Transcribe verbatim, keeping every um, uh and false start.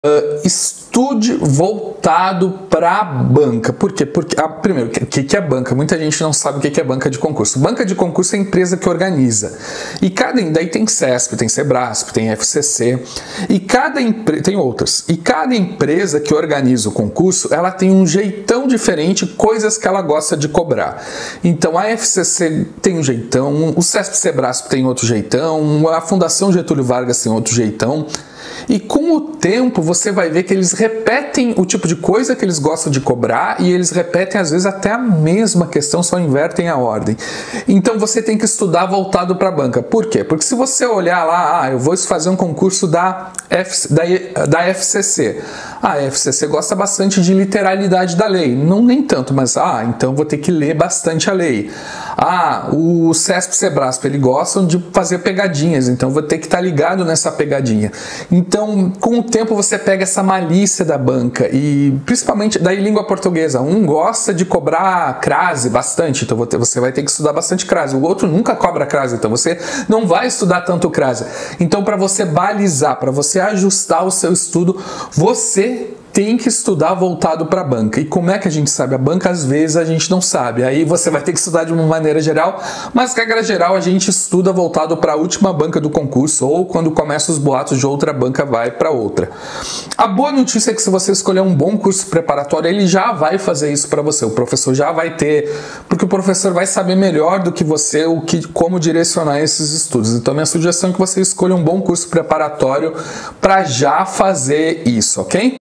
Uh, estude voltado para a banca. Por quê? Porque, ah, primeiro, o que, que é banca? Muita gente não sabe o que, que é banca de concurso. Banca de concurso é a empresa que organiza. E cada, daí tem CESP, tem Sebrasp, tem F C C, e cada empresa, tem outras. E cada empresa que organiza o concurso, ela tem um jeitão diferente, coisas que ela gosta de cobrar. Então a F C C tem um jeitão, o CESP Sebrasp tem outro jeitão, a Fundação Getúlio Vargas tem outro jeitão. E com o tempo você vai ver que eles repetem o tipo de coisa que eles gostam de cobrar e eles repetem às vezes até a mesma questão, só invertem a ordem. Então você tem que estudar voltado para a banca. Por quê? Porque se você olhar lá, ah, eu vou fazer um concurso da, F, da, da F C C. A F C C gosta bastante de literalidade da lei. Não nem tanto, mas ah, então vou ter que ler bastante a lei. Ah, o CESP Sebrasp, eles gostam de fazer pegadinhas, então vou ter que estar ligado nessa pegadinha. Então, com o tempo você pega essa malícia da banca e principalmente da língua portuguesa. Um gosta de cobrar crase bastante, então você vai ter que estudar bastante crase. O outro nunca cobra crase, então você não vai estudar tanto crase. Então, para você balizar, para você ajustar o seu estudo, você tem que estudar voltado para a banca. E como é que a gente sabe? A banca, às vezes, a gente não sabe. Aí você vai ter que estudar de uma maneira geral, mas, regra geral, a gente estuda voltado para a última banca do concurso, ou quando começa os boatos de outra banca, vai para outra. A boa notícia é que se você escolher um bom curso preparatório, ele já vai fazer isso para você. O professor já vai ter, porque o professor vai saber melhor do que você o que, como direcionar esses estudos. Então, minha sugestão é que você escolha um bom curso preparatório para já fazer isso, ok?